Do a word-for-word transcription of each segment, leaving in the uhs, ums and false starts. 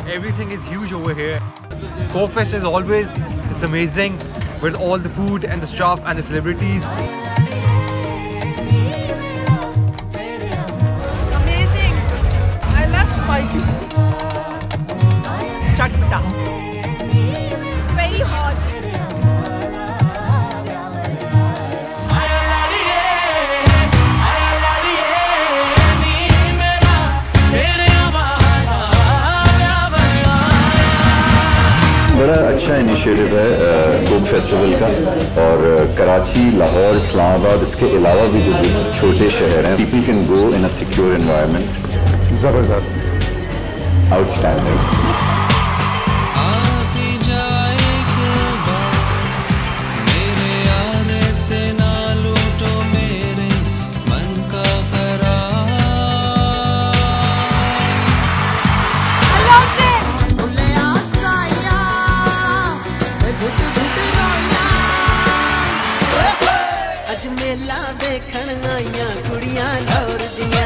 Everything is huge over here. Coke Fest is always, it's amazing with all the food and the stuff and the celebrities. Amazing. I love spicy. Chatpata. It's very hot. बड़ा अच्छा initiative है Coke festival का और कराची, लाहौर, इस्लामाबाद इसके अलावा भी जो छोटे शहर हैं, people can go in a secure environment. ज़बरदस्त, आउटस्टैंडिंग। मेला देखण आईयां कुड़ियां लौर दियां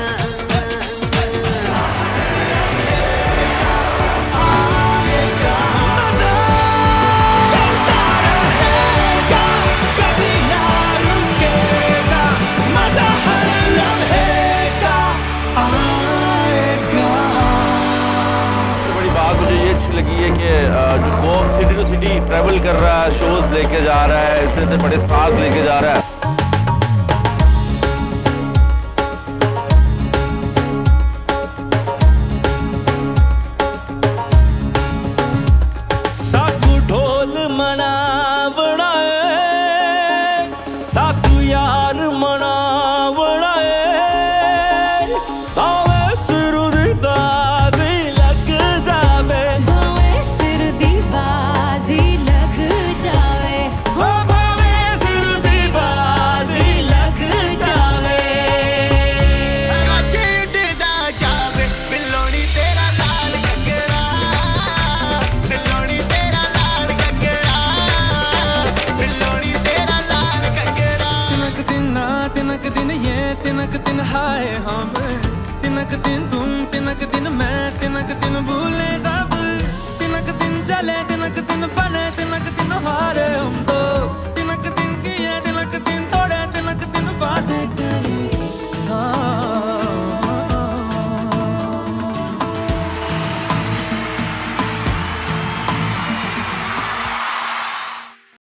बड़ी बात मुझे ये अच्छी लगी है कि जो कोक सिटी टू सिटी ट्रैवल कर रहा है, शोज लेके जा रहा है, इतने से बड़े स्टार्स लेके जा रहा है।